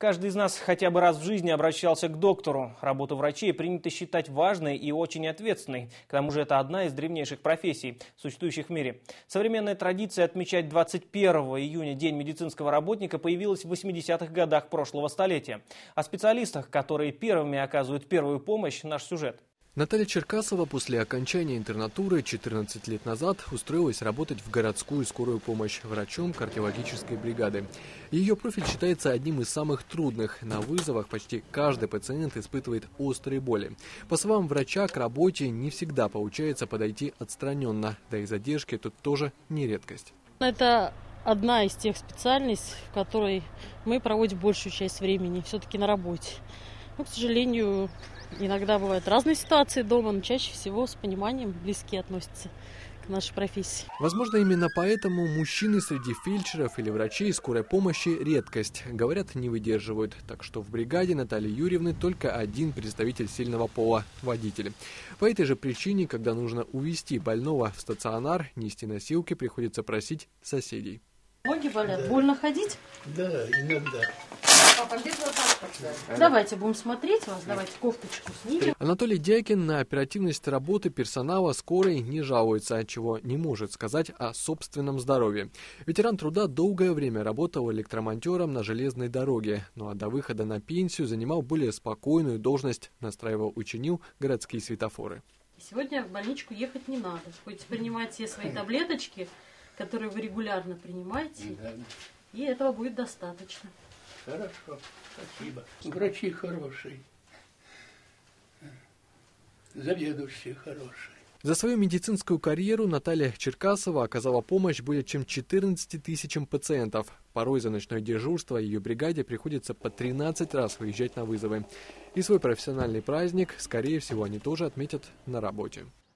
Каждый из нас хотя бы раз в жизни обращался к доктору. Работу врачей принято считать важной и очень ответственной. К тому же это одна из древнейших профессий, существующих в мире. Современная традиция отмечать 21 июня День медицинского работника появилась в 80-х годах прошлого столетия. О специалистах, которые первыми оказывают первую помощь, наш сюжет. Наталья Черкасова после окончания интернатуры 14 лет назад устроилась работать в городскую скорую помощь врачом кардиологической бригады. Ее профиль считается одним из самых трудных. На вызовах почти каждый пациент испытывает острые боли. По словам врача, к работе не всегда получается подойти отстраненно, да и задержки тут тоже не редкость. Это одна из тех специальностей, в которой мы проводим большую часть времени все-таки на работе. Но, к сожалению, иногда бывают разные ситуации дома, но чаще всего с пониманием близкие относятся к нашей профессии. Возможно, именно поэтому мужчины среди фельдшеров или врачей скорой помощи редкость. Говорят, не выдерживают. Так что в бригаде Натальи Юрьевны только один представитель сильного пола – водитель. По этой же причине, когда нужно увезти больного в стационар, нести носилки приходится просить соседей. Ноги болят? Больно ходить? Да, иногда. Давайте будем смотреть вас, давайте кофточку снимем. Анатолий Дякин на оперативность работы персонала скорой не жалуется, чего не может сказать о собственном здоровье. Ветеран труда долгое время работал электромонтером на железной дороге, ну а до выхода на пенсию занимал более спокойную должность, настраивал и чинил городские светофоры. Сегодня в больничку ехать не надо. Будете принимать все свои таблеточки, которые вы регулярно принимаете, и этого будет достаточно. Хорошо, спасибо. Врачи хорошие, заведующие хорошие. За свою медицинскую карьеру Наталья Черкасова оказала помощь более чем 14 тысячам пациентов. Порой за ночное дежурство ее бригаде приходится по 13 раз выезжать на вызовы. И свой профессиональный праздник, скорее всего, они тоже отметят на работе.